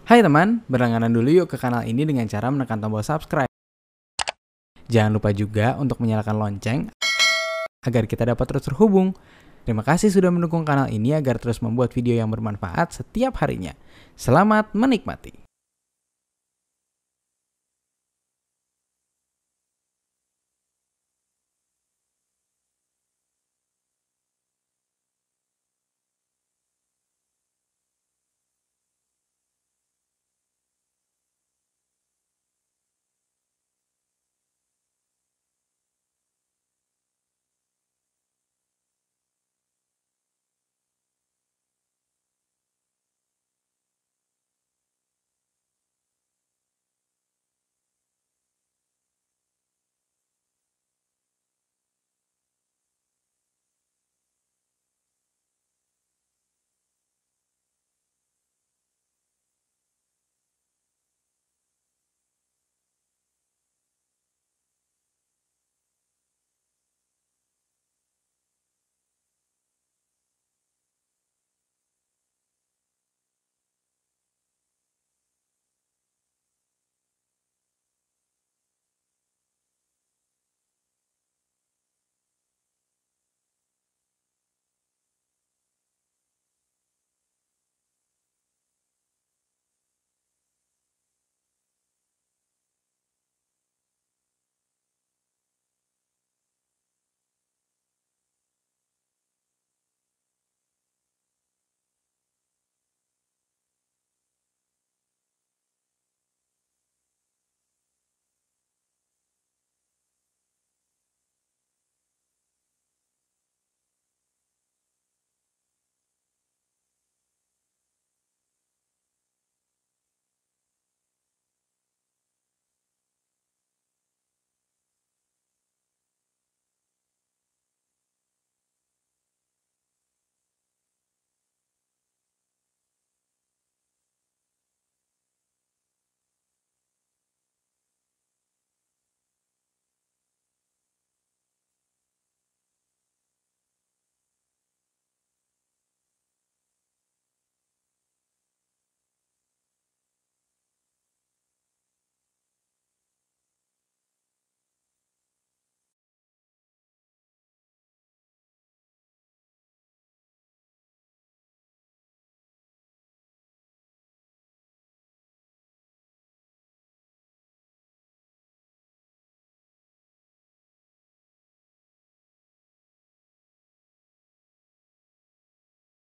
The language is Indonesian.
Hai teman, berlangganan dulu yuk ke kanal ini dengan cara menekan tombol subscribe. Jangan lupa juga untuk menyalakan lonceng agar kita dapat terus terhubung. Terima kasih sudah mendukung kanal ini agar terus membuat video yang bermanfaat setiap harinya. Selamat menikmati.